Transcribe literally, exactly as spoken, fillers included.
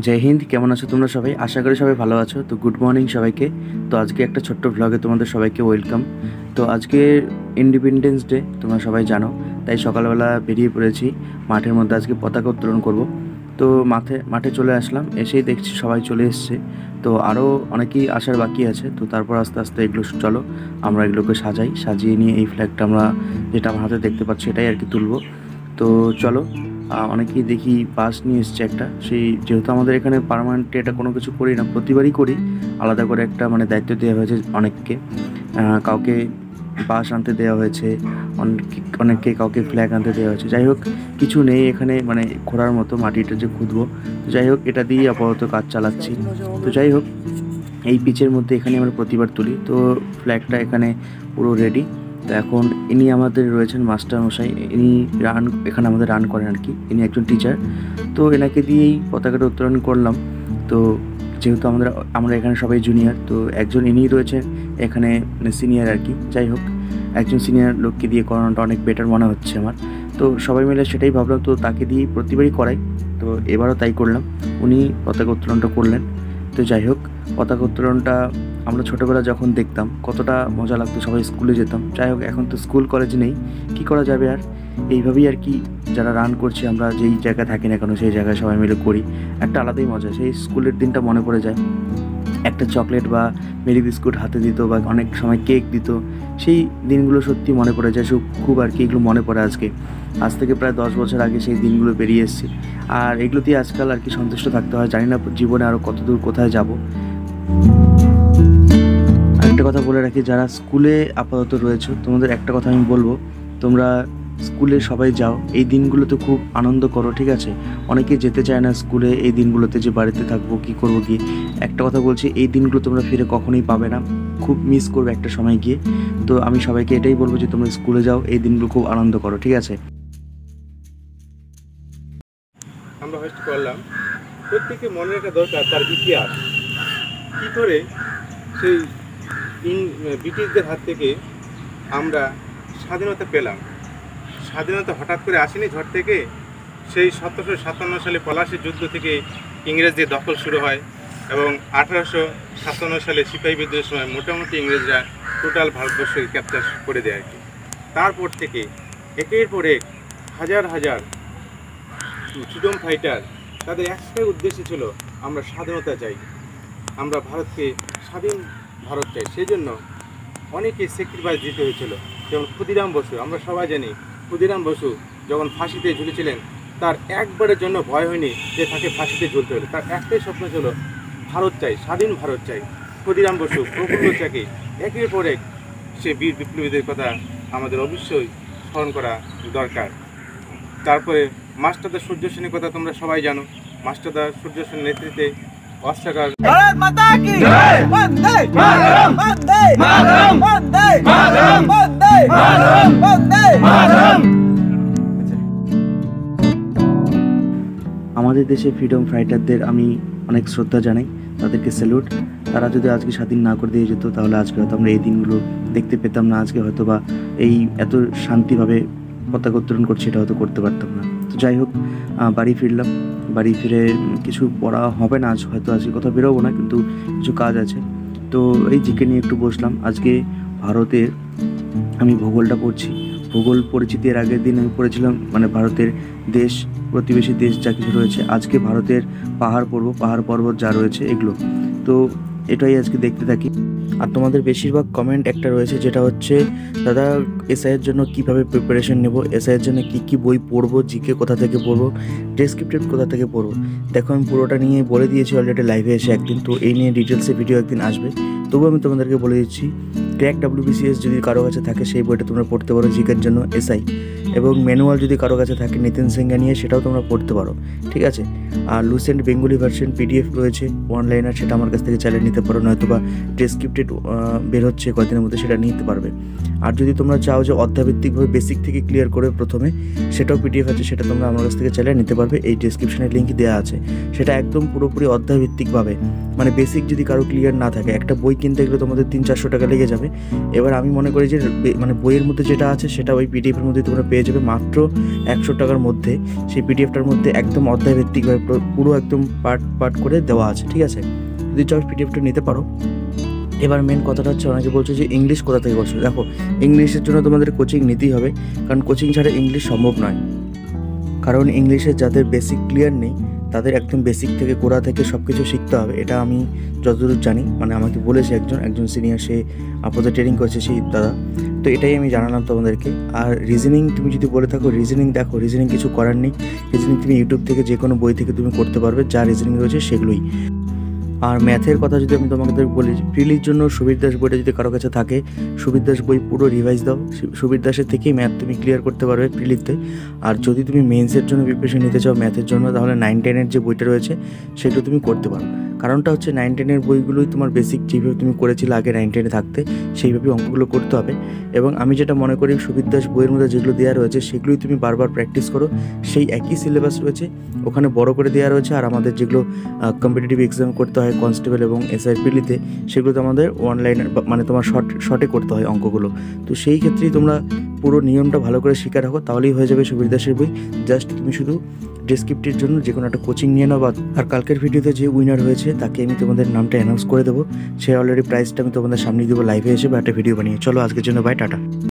जय हिंद केमन आछो तोमरा सबाई आशा करी सबाई भालो आछो। तो गुड मर्निंग सबाइके। तो आज के एक छोट्ट ब्लगे तुम्हारे सबाइके वेलकाम। तो आज के इंडिपेंडेंस डे तोमरा सबाई जानो, ताई सकाल बेला बेरिये पड़ेछि माठेर मध्य आज के पताका उत्तोलन करब। तो माठे माठे चले आसलाम, एसेई देखछि सबाई चले एसेছে। तो आरो अनेकेई आसार बाकी आछे। तो तारपर आस्ते आस्ते एगुलो चलो आमरा एगुलोके साजाई, साजिए निये एई फ्लैगटा आमरा जेटा आमार हाते देखते पाচ্ছি এটাই আর কি তুলব। তো চলো অনেকেই দেখি বাস নিয়ে এসছে একটা, সেই যেহেতু আমাদের এখানে পার্মানেন্ট এটা কোনো কিছু করি না, প্রতিবারই করি আলাদা করে একটা মানে দায়িত্ব দেওয়া হয়েছে অনেককে। কাউকে বাস আনতে দেওয়া হয়েছে, অনেকে অনেককে কাউকে ফ্ল্যাগ আনতে দেওয়া হয়েছে। যাই হোক কিছু নেই এখানে মানে খোঁড়ার মতো, মাটিটা যে খুঁদবো, তো যাই হোক এটা দিয়েই আপাতত কাজ চালাচ্ছি। তো যাই হোক এই পিচের মধ্যে এখানে আমরা প্রতিবার তুলি। তো ফ্ল্যাগটা এখানে পুরো রেডি। তো এখন ইনি আমাদের রয়েছেন মাস্টার মশাই, ইনি রান এখানে আমাদের রান করেন আর কি, ইনি একজন টিচার। তো এনাকে দিয়েই পতাকাটা উত্তোলন করলাম। তো যেহেতু আমরা আমরা এখানে সবাই জুনিয়র, তো একজন ইনি রয়েছেন এখানে সিনিয়র আর কি। যাই হোক একজন সিনিয়র লোককে দিয়ে করানোটা অনেক বেটার মনে হচ্ছে আমার। তো সবাই মিলে সেটাই ভাবলাম, তো তাকে দিয়েই প্রতিবারই করাই। তো এবারও তাই করলাম, উনি পতাকা উত্তোলনটা করলেন। তো যাই হোক পতাকা উত্তোলনটা আমরা ছোটোবেলা যখন দেখতাম কতটা মজা লাগতো, সবাই স্কুলে যেতাম। যাই হোক এখন তো স্কুল কলেজ নেই, কী করা যাবে আর, এইভাবেই আর কি যারা রান করছি আমরা যেই জায়গায় থাকি না কেন সেই জায়গায় সবাই মিলে করি, একটা আলাদাই মজা। সেই স্কুলের দিনটা মনে পড়ে যায়, একটা চকলেট বা মেরি বিস্কুট হাতে দিত বা অনেক সময় কেক দিত, সেই দিনগুলো সত্যি মনে পড়ে যায় খুব আর কি। এগুলো মনে পড়ে আজকে, আজ থেকে প্রায় দশ বছর আগে সেই দিনগুলো বেরিয়ে এসেছে। আর এগুলো দিয়ে আজকাল আর কি সন্তুষ্ট থাকতে হয়, জানি না জীবনে আরও কত দূর কোথায় যাব। একটা কথা বলে রাখি, যারা স্কুলে আপাতত রয়েছে তোমাদের একটা কথা আমি বলবো, তোমরা স্কুলে সবাই যাও, এই দিনগুলোতে খুব আনন্দ করো, ঠিক আছে? অনেকে যেতে চায় না স্কুলে এই দিনগুলোতে, যে বাড়িতে থাকবো কি করবো কি। একটা কথা বলছি, এই দিনগুলো তোমরা ফিরে কখনোই পাবে না, খুব মিস করবে একটা সময় গিয়ে। তো আমি সবাইকে এটাই বলবো যে তোমরা স্কুলে যাও, এই দিনগুলো খুব আনন্দ করো, ঠিক আছে? আমরা হোস্ট করলাম, প্রত্যেকে মনে রাখা দরকার তার ইতিহাস, কী করে সেই ব্রিটিশদের হাত থেকে আমরা স্বাধীনতা পেলাম। স্বাধীনতা হঠাৎ করে আসেনি ঝড় থেকে, সেই সতেরোশো সাতান্ন সালে পলাশী যুদ্ধ থেকে ইংরেজদের দখল শুরু হয় এবং আঠারোশো সাতান্ন সালে সিপাহী বিদ্রোহের সময় মোটামুটি ইংরেজরা টোটাল ভারতবর্ষকে ক্যাপচার করে দেয় আর কি। তারপর থেকে একের পর এক হাজার হাজার ফ্রিডম ফাইটার, তাদের একটাই উদ্দেশ্য ছিল আমরা স্বাধীনতা চাই, আমরা ভারতকে স্বাধীন ভারত চাই। সেই জন্য অনেকে স্যাক্রিফাইস দিতে হয়েছিল, যেমন ক্ষুদিরাম বসু। আমরা সবাই জানি ক্ষুদিরাম বসু যখন ফাঁসিতে ঝুলেছিলেন, তার একবারের জন্য ভয় হয়নি যে তাকে ফাঁসিতে ঝুলতে হলো, তার একটাই স্বপ্ন ছিল ভারত চাই, স্বাধীন ভারত চাই। ক্ষুদিরাম বসু, প্রফুল্ল চাকি, একের পর এক সে বীর বিপ্লবীদের কথা আমাদের অবশ্যই স্মরণ করা দরকার। তারপরে মাস্টারদা সূর্য সেনের কথা তোমরা সবাই জানো। মাস্টারদা সূর্য সেনের নেতৃত্বে অস্ত্রাগার भारत माता की जय, वंदे मातरम, वंदे मातरम, वंदे मातरम, वंदे मातरम, वंदे मातरम। আমাদের দেশে ফ্রিডম ফাইটারদের আমি অনেক শ্রদ্ধা জানাই, তাদেরকে স্যালুট। তারা যদি আজকে স্বাধীন না করে দিয়ে যেত তাহলে আজকে হয়তো আমরা এই দিনগুলো দেখতে পেতাম না, আজকে হয়তো বা এই এত শান্তিভাবে পতাকা উত্তোলন করছি এটা হয়তো করতে পারতাম না। তো যাই হোক বাড়ি ফিরলাম, বাড়ি ফিরে কিছু পড়া হবে না আজ, হয়তো আজকে কোথাও বেরোবো না, কিন্তু কিছু কাজ আছে। তো এই জিকে নিয়ে একটু বসলাম। আজকে ভারতের আমি ভূগোলটা পড়ছি, ভূগোল পরিচিতি এর আগের দিন আমি পড়েছিলাম মানে ভারতের দেশ, প্রতিবেশী দেশ যা কিছু রয়েছে। আজকে ভারতের পাহাড় পর্বত পাহাড় পর্বত যা রয়েছে এগুলো, তো এটাই আজকে দেখতে থাকি। আর তোমাদের বেশিরভাগ কমেন্ট একটা রয়েছে যেটা হচ্ছে, দাদা এসআইয়ের জন্য কীভাবে প্রিপারেশন নেব, এসআইয়ের জন্য কী কী বই পড়বো, জিকে কোথা থেকে পড়বো, ডেসক্রিপটিভ কোথা থেকে পড়বো। দেখো আমি পুরোটা নিয়ে বলে দিয়েছি অলরেডি লাইভে এসে একদিন, তো এই নিয়ে ডিটেলসে ভিডিও একদিন আসবে। তবুও আমি তোমাদেরকে বলে দিচ্ছি, ক্র্যাক ডাব্লিউবিসিএস যদি কারো কাছে থাকে সেই বইটা তোমরা পড়তে পারো জিকের জন্য, এসআই। এবং ম্যানুয়াল যদি কারো কাছে থাকে নিতিন সিংহা নিয়ে, সেটাও তোমরা পড়তে পারো, ঠিক আছে? আর লুসেন্ট বেঙ্গলি ভার্সন পিডিএফ রয়েছে অনলাইনার, সেটা আমার কাছ থেকে চালিয়ে নিতে পারো, নয়তো বা ডেসক্রিপ্টেড বের হচ্ছে কয়েকদিনের মধ্যে, সেটা নিতে পারবে। আর যদি তোমরা চাও যে অধ্যায়ভিত্তিকভাবে বেসিক থেকে ক্লিয়ার করে প্রথমে, সেটাও পিডিএফ আছে, সেটা তোমরা আমার কাছ থেকে চালিয়ে নিতে পারবে, এই ডেসক্রিপশনের লিঙ্ক দেওয়া আছে। সেটা একদম পুরোপুরি অধ্যায়ভিত্তিকভাবে, মানে বেসিক যদি কারো ক্লিয়ার না থাকে, একটা বই কিনতে গেলে তোমাদের তিন চারশো টাকা লেগে যাবে। এবার আমি মনে করি যে মানে বইয়ের মধ্যে যেটা আছে সেটা ওই পিডিএফের মধ্যে তোমরা পেয়ে যাবে মাত্র একশো টাকার মধ্যে। সেই পিডিএফটার মধ্যে একদম অধ্যায় ভিত্তিকভাবে পুরো একদম পার্ট পার্ট করে দেওয়া আছে, ঠিক আছে? যদি চাও পিডিএফটা নিতে পারো। এবার মেন কথাটা হচ্ছে, অনেকে বলছো যে ইংলিশ কোথা থেকে বলছো। দেখো, ইংলিশের জন্য তোমাদের কোচিং নিতেই হবে, কারণ কোচিং ছাড়া ইংলিশ সম্ভব নয়। কারণ ইংলিশের যাদের বেসিক ক্লিয়ার নেই তাদের একদম বেসিক থেকে গোড়া থেকে সব কিছু শিখতে হবে, এটা আমি যতদূর জানি। মানে আমাকে বলেছে একজন একজন সিনিয়র, সে আপদে ট্রেনিং করছে সেই দাদা, তো এটাই আমি জানালাম তোমাদেরকে। আর রিজনিং তুমি যদি বলে থাকো, রিজনিং দেখো, রিজনিং কিছু করার নেই। রিজনিং তুমি ইউটিউব থেকে যে কোনো বই থেকে তুমি করতে পারবে, যা রিজনিং রয়েছে সেগুলোই। আর ম্যাথের কথা যদি আমি তোমাদের বলি, প্রিলির জন্য সুবীর দাস বইটা যদি কারো কাছে থাকে, সুবীর দাস বই পুরো রিভাইজ দাও, সুবীর দাসের থেকেই ম্যাথ তুমি ক্লিয়ার করতে পারবে প্রিলিতে। আর যদি তুমি মেন্সের জন্য প্রিপারেশন নিতে চাও ম্যাথের জন্য, তাহলে নাইন টেনের যে বইটা রয়েছে সেগুলো তুমি করতে পারো। কারণটা হচ্ছে নাইন টেনের বইগুলোই তোমার বেসিক যেভাবে তুমি করেছিলে আগে নাইন টেনে থাকতে, সেইভাবে অঙ্কগুলো করতে হবে। এবং আমি যেটা মনে করি, সুবীর দাস বইয়ের মধ্যে যেগুলো দেওয়া রয়েছে সেগুলোই তুমি বারবার প্র্যাকটিস করো। সেই একই সিলেবাস রয়েছে, ওখানে বড় করে দেওয়া রয়েছে। আর আমাদের যেগুলো কম্পিটিটিভ এক্সাম করতে হয় কনস্টেবল এবং এসআইপিলিতে, সেগুলো তো আমাদের অনলাইনে মানে তোমার শর্ট শর্টে করতে হয় অঙ্কগুলো। তো সেই ক্ষেত্রেই তোমরা পুরো নিয়মটা ভালো করে শিখে রাখো, তাহলেই হয়ে যাবে সুবীর দাসের বই। জাস্ট তুমি শুধু ডেসক্রিপ্টির জন্য যে কোনো একটা কোচিং নিয়ে নাও। আর কালকের ভিডিওতে যে উইনার হয়েছে তাকে আমি তোমাদের নামটা অ্যানাউন্স করে দেবো। সে অলরেডি প্রাইসটা আমি তোমাদের সামনে দেবো লাইভে এসে বা একটা ভিডিও বানিয়ে। চলো আজকের জন্য বাই, টাটা।